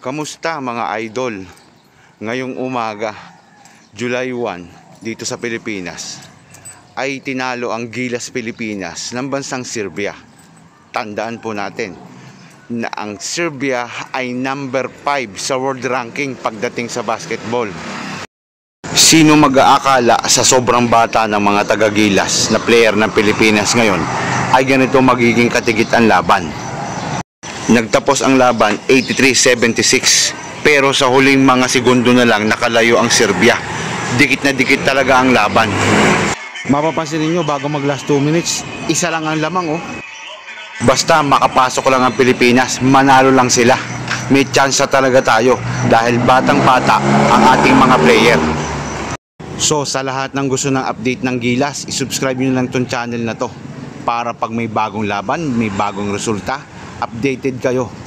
Kamusta mga idol? Ngayong umaga, July 1, dito sa Pilipinas, ay tinalo ang Gilas Pilipinas ng bansang Serbia. Tandaan po natin na ang Serbia ay number 5 sa world ranking pagdating sa basketball. Sino mag-aakala sa sobrang bata ng mga taga-Gilas na player ng Pilipinas ngayon ay ganito magiging katigit ang laban? Nagtapos ang laban 83-76, pero sa huling mga segundo na lang nakalayo ang Serbia. Dikit na dikit talaga ang laban. Mapapansin niyo bago mag last 2 minutes, isa lang ang lamang Basta makapasok lang ang Pilipinas, manalo lang sila. May chance talaga tayo dahil batang-bata ang ating mga player. So sa lahat ng gusto ng update ng Gilas, isubscribe nyo lang tong channel na to para pag may bagong laban, may bagong resulta, updated kayo.